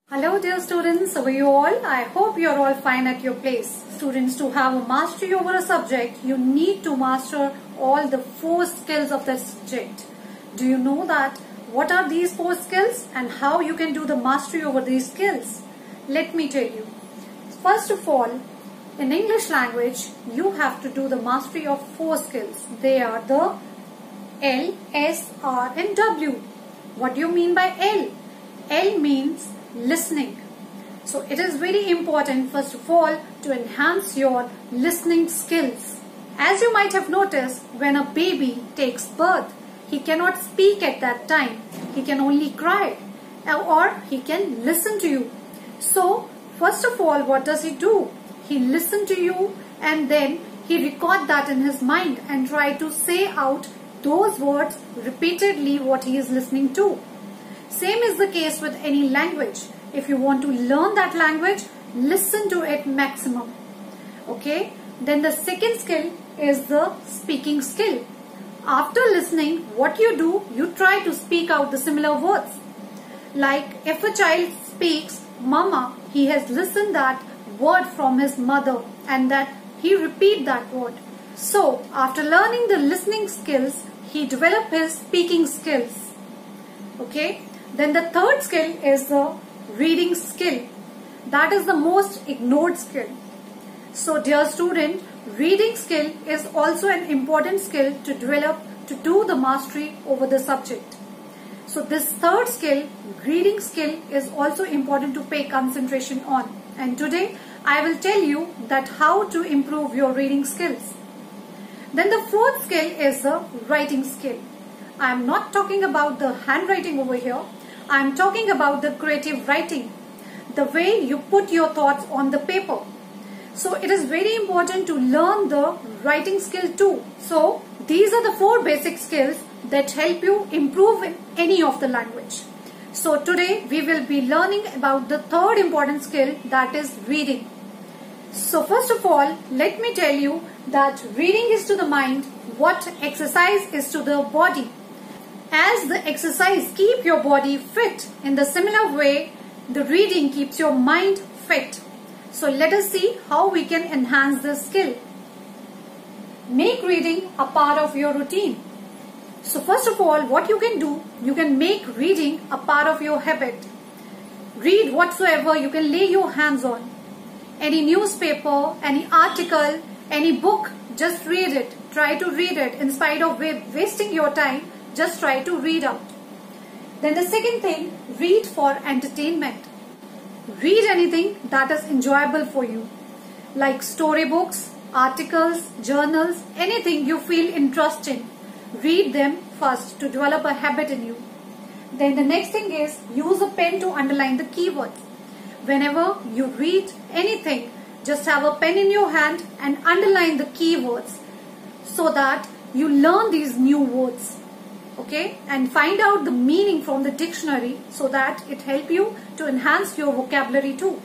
Hello dear students, how are you all? I hope you are all fine at your place. Students, to have a mastery over a subject, you need to master all the 4 skills of that subject. Do you know that? What are these 4 skills and how you can do the mastery over these skills? Let me tell you. First of all, in English language, you have to do the mastery of 4 skills. They are the L, S, R and W. What do you mean by L? L means listening. So it is very important first of all to enhance your listening skills. As you might have noticed, when a baby takes birth, he cannot speak at that time. He can only cry or he can listen to you. So first of all, what does he do? He listens to you and then he record that in his mind and try to say out those words repeatedly what he is listening to. Same is the case with any language. If you want to learn that language, listen to it maximum. Okay. Then the second skill is the speaking skill. After listening, what you do, you try to speak out the similar words. Like if a child speaks mama, he has listened that word from his mother and that he repeat that word. So after learning the listening skills, he develop his speaking skills. Okay. Then the third skill is the reading skill. That is the most ignored skill. So dear student, reading skill is also an important skill to develop to do the mastery over the subject. So this third skill, reading skill, is also important to pay concentration on. And today I will tell you that how to improve your reading skills. Then the fourth skill is the writing skill. I am not talking about the handwriting over here. I am talking about the creative writing, the way you put your thoughts on the paper. So it is very important to learn the writing skill too. So these are the 4 basic skills that help you improve in any of the language. So today we will be learning about the third important skill, that is reading. So first of all, let me tell you that reading is to the mind what exercise is to the body. As the exercise keeps your body fit, in the similar way, the reading keeps your mind fit. So let us see how we can enhance this skill. Make reading a part of your routine. So first of all, what you can do, you can make reading a part of your habit. Read whatsoever you can lay your hands on. Any newspaper, any article, any book, just read it. Try to read it in spite of wasting your time. Just try to read out. Then the second thing, read for entertainment. Read anything that is enjoyable for you. Like storybooks, articles, journals, anything you feel interesting. Read them first to develop a habit in you. Then the next thing is, use a pen to underline the keywords. Whenever you read anything, just have a pen in your hand and underline the keywords so that you learn these new words. Okay, and find out the meaning from the dictionary so that it helps you to enhance your vocabulary too.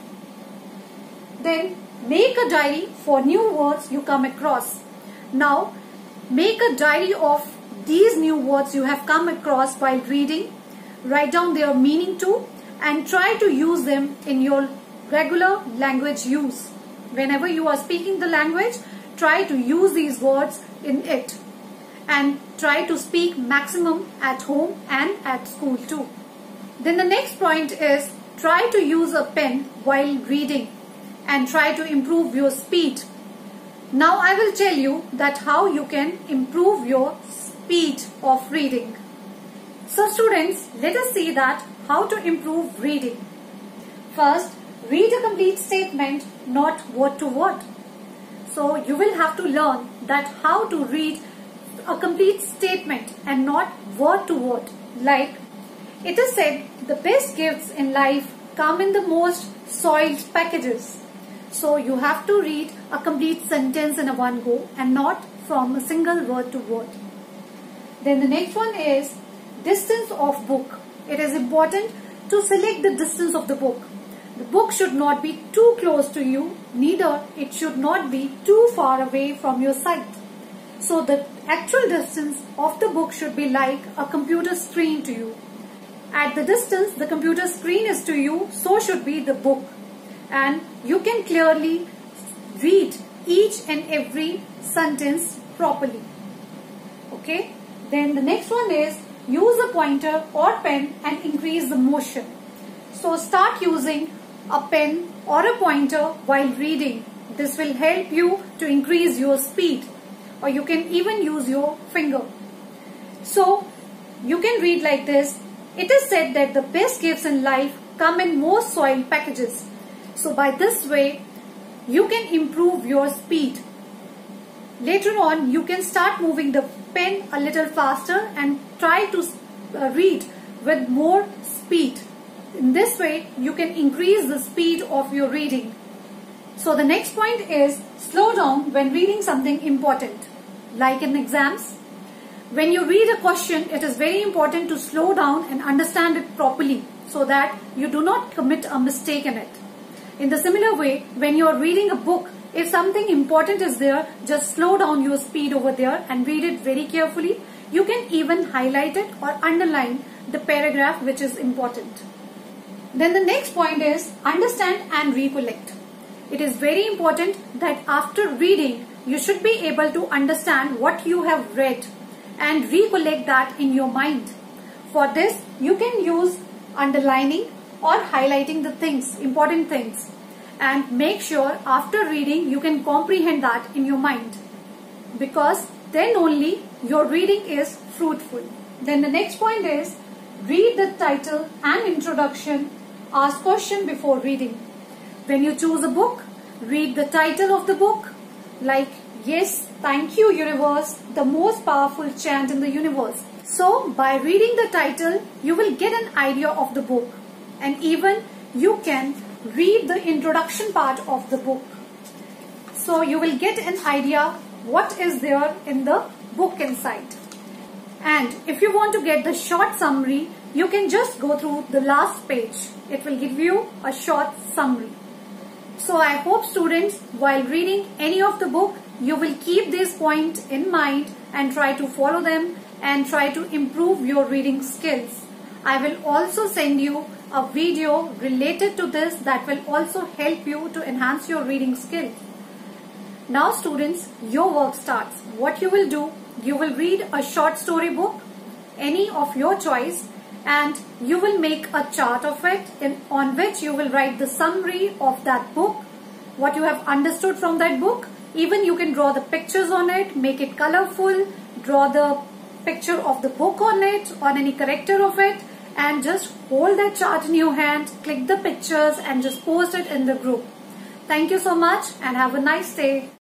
Then make a diary for new words you come across. Now make a diary of these new words you have come across while reading. Write down their meaning too and try to use them in your regular language use. Whenever you are speaking the language, try to use these words in it. And try to speak maximum at home and at school too. Then the next point is, try to use a pen while reading and try to improve your speed. Now I will tell you that how you can improve your speed of reading. So students, let us see that how to improve reading. First, read a complete statement, not word to word. So you will have to learn that how to read a complete statement and not word to word. Like it is said, the best gifts in life come in the most soiled packages. So you have to read a complete sentence in a one go and not from a single word to word. Then the next one is distance of book. It is important to select the distance of the book. The book should not be too close to you, neither it should not be too far away from your sight. So the actual distance of the book should be like a computer screen to you. At the distance the computer screen is to you, so should be the book. And you can clearly read each and every sentence properly. Okay. Then the next one is use a pointer or pen and increase the motion. So start using a pen or a pointer while reading. This will help you to increase your speed, or you can even use your finger. So you can read like this. It is said that the best gifts in life come in most soiled packages. So by this way, you can improve your speed. Later on, you can start moving the pen a little faster and try to read with more speed. In this way, you can increase the speed of your reading. So the next point is slow down when reading something important, like in exams. When you read a question, it is very important to slow down and understand it properly so that you do not commit a mistake in it. In the similar way, when you are reading a book, if something important is there, just slow down your speed over there and read it very carefully. You can even highlight it or underline the paragraph which is important. Then the next point is understand and recollect. It is very important that after reading, you should be able to understand what you have read and recollect that in your mind. For this, you can use underlining or highlighting the things, important things, and make sure after reading you can comprehend that in your mind, because then only your reading is fruitful. Then the next point is read the title and introduction. Ask question before reading. When you choose a book, read the title of the book, like Yes, Thank You Universe, the most powerful chant in the universe. So by reading the title, you will get an idea of the book, and even you can read the introduction part of the book. So you will get an idea what is there in the book inside. And if you want to get the short summary, you can just go through the last page. It will give you a short summary. So I hope students, while reading any of the book, you will keep these points in mind and try to follow them and try to improve your reading skills. I will also send you a video related to this that will also help you to enhance your reading skills. Now students, your work starts. What you will do, you will read a short story book, any of your choice, and you will make a chart of it on which you will write the summary of that book, what you have understood from that book. Even you can draw the pictures on it, make it colorful, draw the picture of the book on it, on any character of it, and just hold that chart in your hand, click the pictures and just post it in the group. Thank you so much and have a nice day.